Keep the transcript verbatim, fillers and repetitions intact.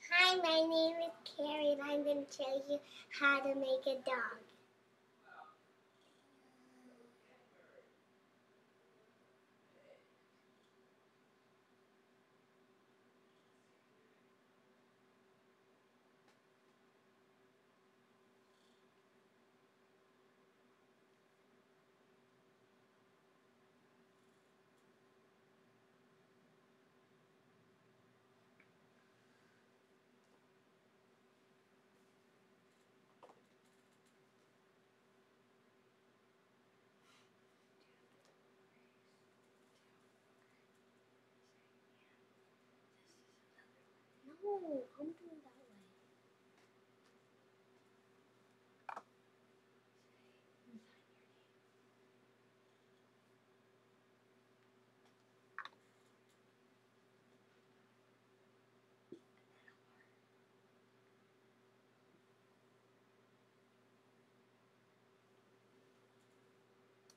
Hi, my name is Kerry and I'm going to show you how to make a dog. No, I'm doing that.